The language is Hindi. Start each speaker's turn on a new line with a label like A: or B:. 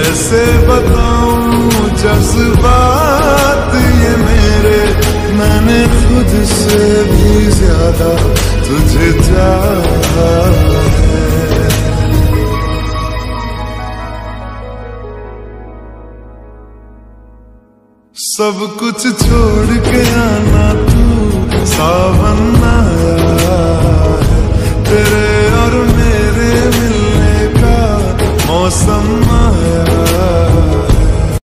A: कैसे बताऊं जज्बात ये मेरे, मैंने खुद से भी ज्यादा तुझे चाहा है। सब कुछ छोड़ के आना तू, सावन आया